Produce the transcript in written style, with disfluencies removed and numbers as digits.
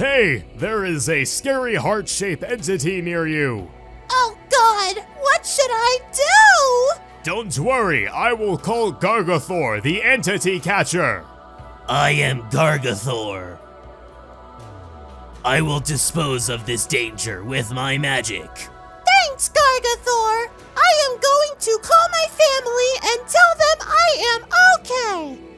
Hey, there is a scary heart-shaped entity near you. Oh God, what should I do? Don't worry, I will call Gargathor, the entity catcher. I am Gargathor. I will dispose of this danger with my magic. Thanks, Gargathor. I am going to call my family and tell them I am okay.